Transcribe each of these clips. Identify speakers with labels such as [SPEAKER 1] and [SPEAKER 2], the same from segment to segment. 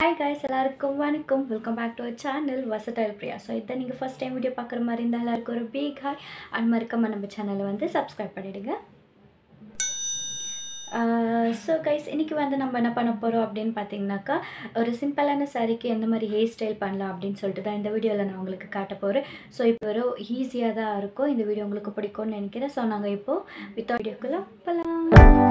[SPEAKER 1] Hi guys, எல்லாருக்கும் வணக்கம். Welcome back to our channel Versatile Priya. So இத நீங்க first time வீடியோ பார்க்குற மாதிரி இருந்தா எல்லாருக்கும் ஒரு big hi and மறக்காம நம்ம சேனலை வந்து subscribe பண்ணிடுங்க. So guys, இன்னைக்கு வந்து நம்ம என்ன பண்ண போறோம் அப்படினு பாத்தீங்கன்னாக்கா ஒரு சிம்பிளான சாரிக்கு எந்த மாதிரி ஹேர் ஸ்டைல் பண்ணலாம் அப்படினு சொல்லிட்டு தான் இந்த வீடியோல நான் உங்களுக்கு காட்ட போறேன். So இப்போ ஒரு ஈஸியா தான் இருக்கும். இந்த வீடியோ உங்களுக்கு பிடிக்கும்னு நினைக்கிறேன். So நாங்க இப்போ வித் வீடியோக்குள்ள போலாம்.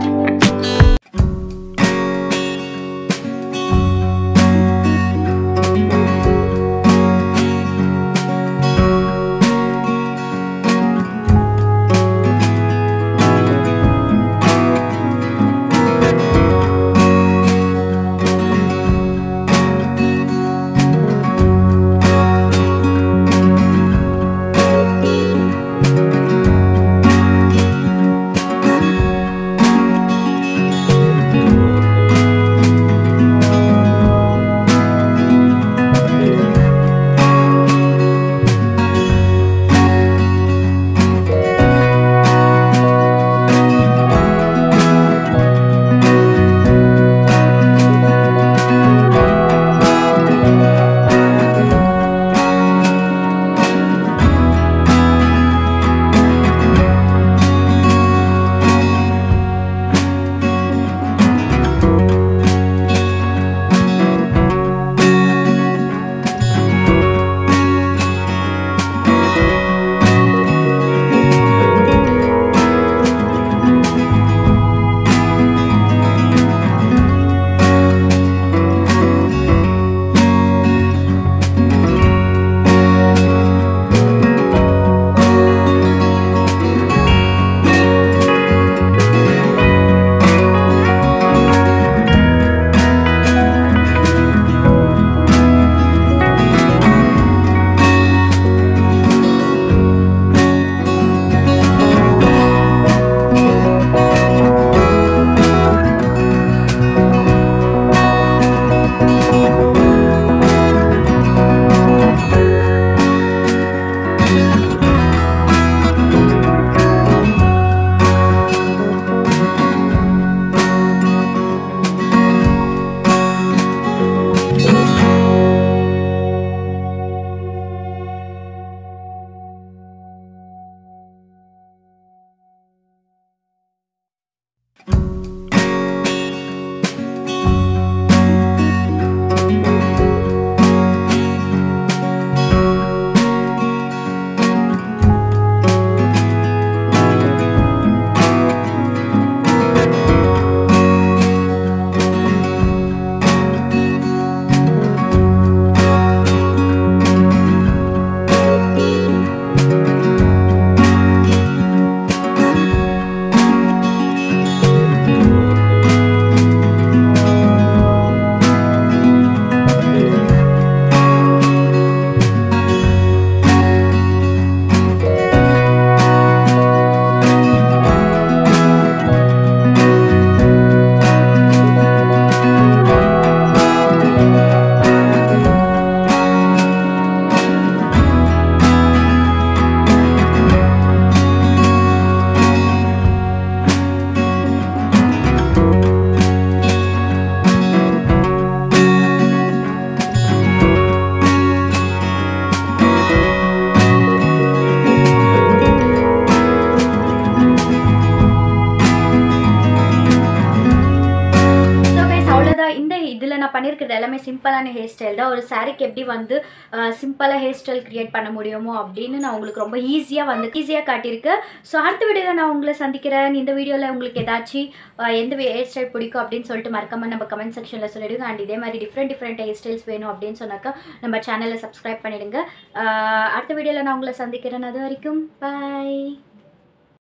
[SPEAKER 1] இதில் நான் பண்ணியிருக்கிறது எல்லாமே சிம்பிளான ஹேர் ஸ்டைல் தான். ஒரு சாரிக்கு எப்படி வந்து சிம்பிளாக ஹேர் ஸ்டைல் க்ரியேட் பண்ண முடியுமோ அப்படின்னு நான் உங்களுக்கு ரொம்ப ஈஸியாக காட்டியிருக்கேன். ஸோ அடுத்த வீடியோவில் நான் உங்களை சந்திக்கிறேன். இந்த வீடியோவில் உங்களுக்கு ஏதாச்சும் எந்த ஹேர் ஸ்டைல் பிடிக்கும் அப்படின்னு சொல்லிட்டு மறக்காமல் நம்ம கமெண்ட் செக்ஷனில் சொல்லிவிடுங்க. அண்ட் இதே மாதிரி டிஃப்ரெண்ட் ஹேர் ஸ்டைல்ஸ் வேணும் அப்படின்னு சொன்னாக்கா நம்ம சேனலை சப்ஸ்கிரைப் பண்ணிவிடுங்க. அடுத்த வீடியோவில் நான் உங்களை சந்திக்கிறேன். அது வரைக்கும் பாய்.